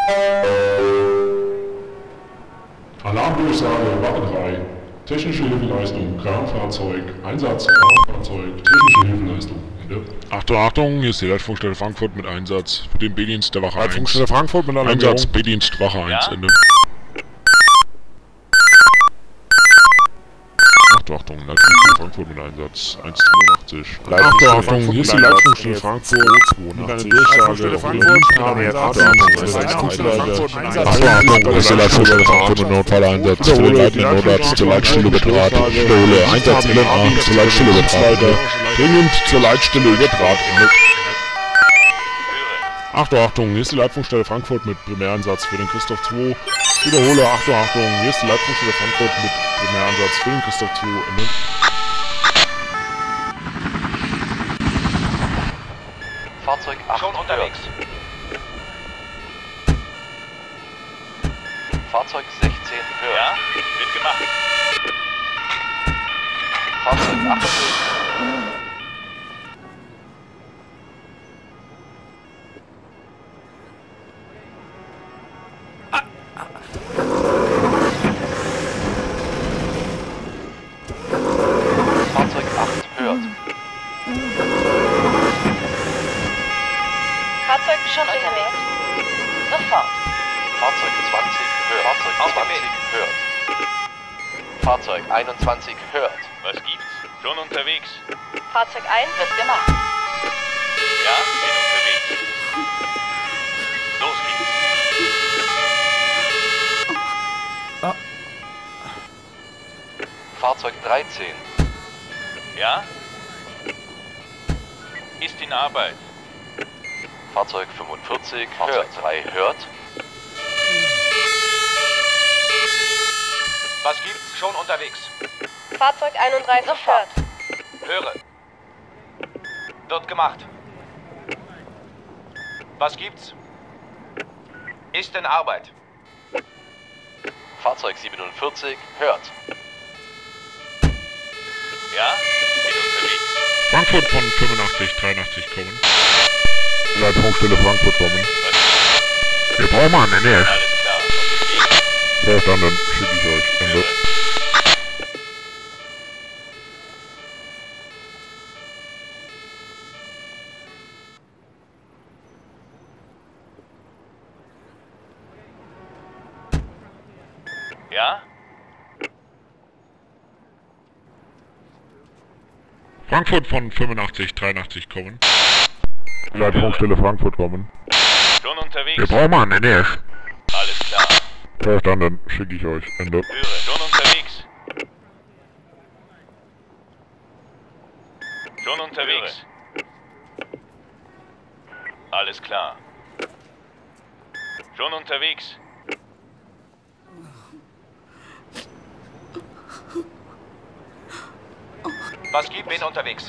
Alarmdurchsage Wache 3. Technische Hilfeleistung, Kranfahrzeug, Einsatz, Kranfahrzeug, technische Hilfeleistung. Ende. Achtung, Achtung, hier ist die Leitfunkstelle Frankfurt mit Einsatz für den B-Dienst der Wache 1. Leitfunkstelle Frankfurt mit Alarmierung. Einsatz, B-Dienst, Wache 1, Ende. Achtung, Leitfunkstelle Frankfurt mit Einsatz 182. Achtung, hier ist die Leitfunkstelle Frankfurt mit einer Durchsage. Achtung, hier ist die Leitfunkstelle Frankfurt mit Notfalleinsatz für den leitenden Notarzt zur Leitstelle Überdraht. Wiederhole, Einsatz LNA zur Leitstelle Überdraht. Dringend zur Leitstelle Überdraht, Ende. Achtung, hier ist die Leitfunkstelle Frankfurt mit Primäreinsatz für den Christoph 2. Wiederhole, Achtung, hier ist die Leitfunkstelle Frankfurt mit Primäreinsatz für den Christoph 2, Ende. Fahrzeug 8 schon unterwegs. Fahrzeug 16 hört. Ja, wird gemacht. Fahrzeug 18. Fahrzeug 8 hört. Fahrzeug schon unterwegs. Sofort. Fahrzeug 20 hört. Fahrzeug 20 hört. Fahrzeug 21 hört. Was gibt's? Schon unterwegs. Fahrzeug 1 wird gemacht. Ja, bin unterwegs. Los geht's. Fahrzeug 13. Ja? Ist in Arbeit. Fahrzeug 45 hört. 3 hört. Was gibt's? Schon unterwegs. Fahrzeug 31 Sofort. hört. Höre. Wird gemacht. Was gibt's? Ist in Arbeit. Fahrzeug 47 hört. Ja, bin unterwegs. Frankfurt von 85, 83 kommen. Leitfunkstelle Frankfurt kommen. Wir brauchen einen NF. Alles klar. Auf Ja, dann schicke ich euch. dem Ende. Weg. Ja? Frankfurt von 85, 83 kommen. Leitfunkstelle Frankfurt kommen. Schon unterwegs. Wir brauchen einen NF. Alles klar. Verstanden, schicke ich euch. Ende. Höre. Schon unterwegs. Schon unterwegs. Alles klar. Schon unterwegs. Was gibt? Bin unterwegs.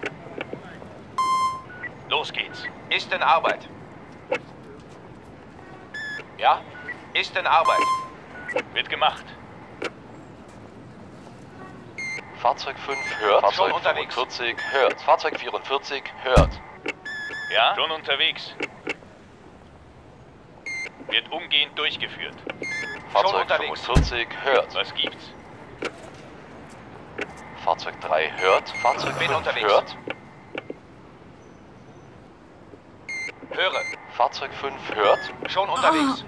Los geht's. Ist in Arbeit. Ja? Ist in Arbeit. Wird gemacht. Fahrzeug 5 hört. Fahrzeug 45 hört. Fahrzeug 44 hört. Ja? Schon unterwegs. Wird umgehend durchgeführt. Fahrzeug 45 hört. Was gibt's? Fahrzeug 3 hört. Fahrzeug Bin 5 unterwegs. hört. Höre. Fahrzeug 5 hört. Schon unterwegs.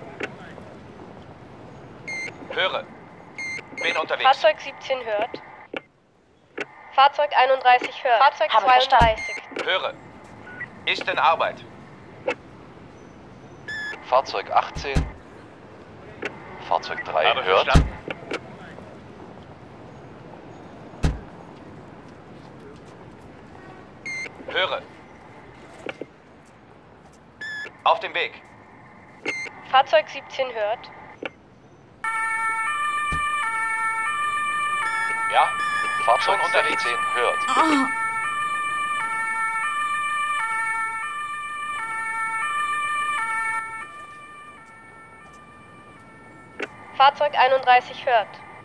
Höre. Bin unterwegs. Fahrzeug 17 hört. Fahrzeug 31 hört. Fahrzeug 32. Höre. Ist in Arbeit. Fahrzeug 18. Fahrzeug 3 Habe hört. verstanden. Höre. Auf dem Weg. Fahrzeug 17 hört. Ja? Fahrzeug Schon unterwegs. 16 hört. Fahrzeug 31 hört.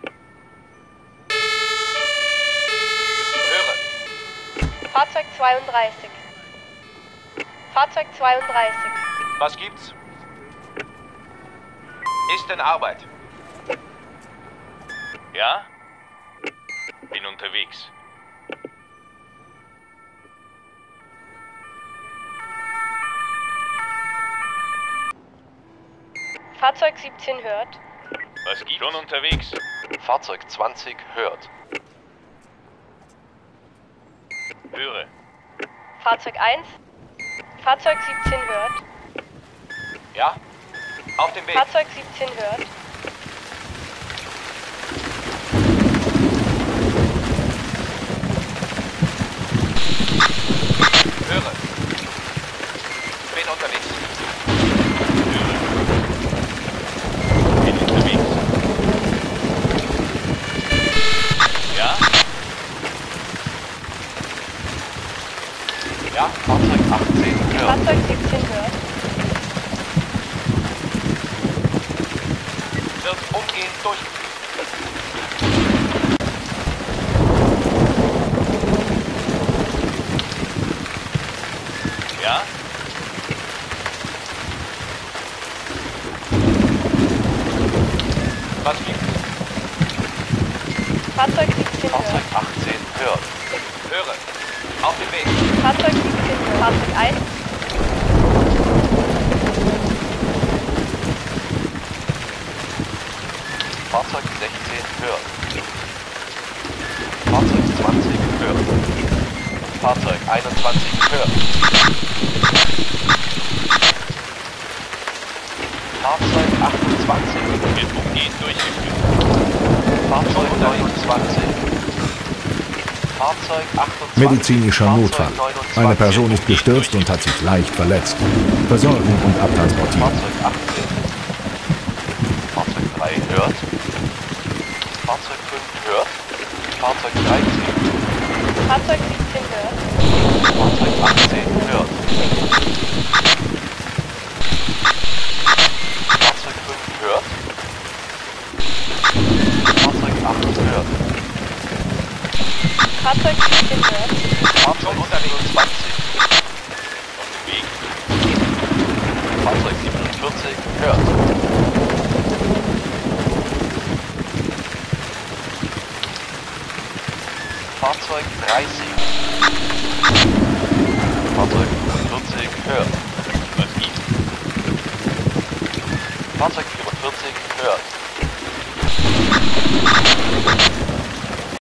Höre. Fahrzeug 32. Fahrzeug 32. Was gibt's? Ist in Arbeit. Ja? Bin unterwegs. Fahrzeug 17 hört. Was gibt's? Schon unterwegs. Fahrzeug 20 hört. Höre. Fahrzeug 1. Fahrzeug 17 hört. Ja? Auf dem Weg. Fahrzeug 17 hört. Höre. Bin unterwegs. Bin unterwegs. Ja? Ja, Fahrzeug 18 hört. Fahrzeug 17 hört. Wird umgehend durchgeführt. Ja? Was gibt's? Fahrzeug 17 Fahrzeug hört. 18 hört. Höre. Auf dem Weg. Fahrzeug 17 hört. Fahrzeug 1. Fahrzeug 16 hört. Fahrzeug 20 hört. Fahrzeug 21 hört. Fahrzeug 28. Wird umgehend durchgeführt. Fahrzeug 29. Fahrzeug 28. Medizinischer Fahrzeug Notfall. 29. Eine Person ist gestürzt und hat sich leicht verletzt. Versorgung und abtransportieren. Fahrzeug 18. Fahrzeug 3 hört. Fahrzeug 5 hört. Fahrzeug 13. Fahrzeug 17 hört. Fahrzeug 18 hört. Fahrzeug 5 hört. Fahrzeug 8 hört. Fahrzeug 17 hört. Fahrzeug 27. Auf dem Weg. Fahrzeug 47 hört. Fahrzeug 30. Fahrzeug 45 hört. Was gibt's? Fahrzeug 44 hört.